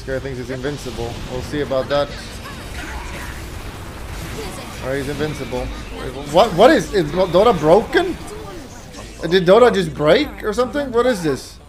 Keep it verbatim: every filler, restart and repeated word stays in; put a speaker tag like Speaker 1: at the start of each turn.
Speaker 1: guy thinks he's invincible. We'll see about that. Alright, he's invincible. What? What is... Is Dota broken? Did Dota just break or something? What is this?